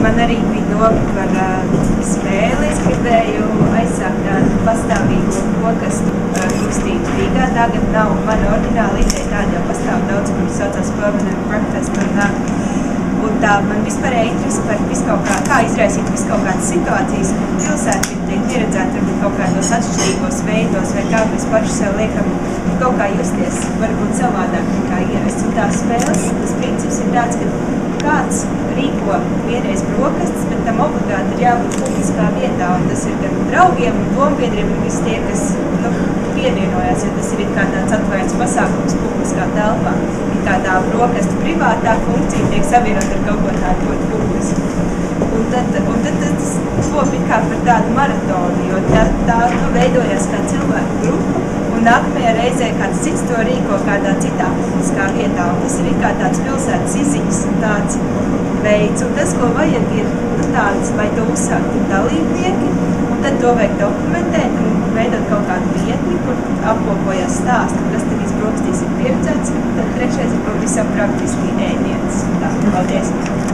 man arī bija doma par spēli. Es gribēju aizsākt tādu pastāvīgu brokastu kustību Rīgā. Tagad nav mana oriģināla ideja, tāda jau pastāv daudz, kur saucās Permanent Breakfast. Un tā man vispārēja interesi par kā izraisīt kaut kādas situācijas, kur pilsēta tiek pieredzēta varbūt kaut kādos atšķirīgos veidos, vai kā mēs paši sev liekam kaut kā justies, varbūt savādāk nekā ierasts. Un tās spēles, tas princips ir tāds, ka kāds rīko vienreiz brokastis, bet tam obligāti ir jābūt publiskā vietā, un tas ir gan draugiem un dombiedriem un visi tie, kas pievienojās, jo tas ir kā tāds atvērts pasākums publiskā telpā. Kā tā brokastu privātā funkcija tiek savienot ar kaut ko tādu ļoti publisku. Un tad tas top ir kā par tādu maratonu, jo tā veidojās kā cilvēku grupa, un nākamajā reizē kāds cits to rīko kādā citā publiskā vietā. Un tas ir kā tāds pilsētas izziņas un tāds veids. Un tas, ko vajag, ir tāds, lai to uzsāktu dalībnieki, un tad to vajag dokumentēt un veidot kaut kādu vietni, kur apkopojās stāstu, kas tad brokastīs ir pieredzēts. Tad trešais ir pavisam praktiski ēdienas. Tā, paldies!